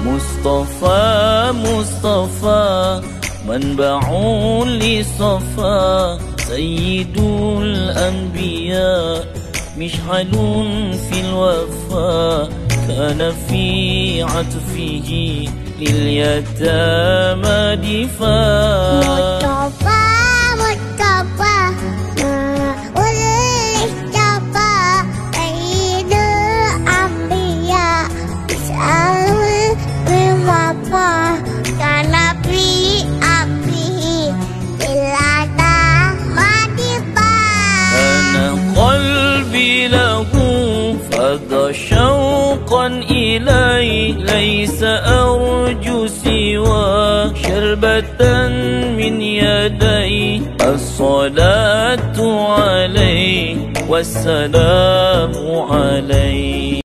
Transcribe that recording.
مصطفى مصطفى منبع لصفا، سيد الأنبياء مشعل في الوفا، كان في عطفه لليتامى دفاع. فضى شوقا إلي، ليس أرجو سوى شربة من يدي، الصلاة عليه والسلام عليه.